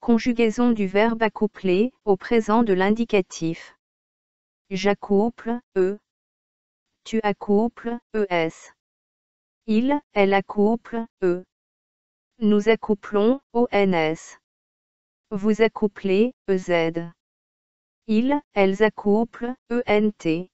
Conjugaison du verbe accoupler au présent de l'indicatif. J'accouple, Tu accouples, es. Il, elle accouple, Nous accouplons, ons. Vous accouplez, ez. Ils, elles accouplent, ent.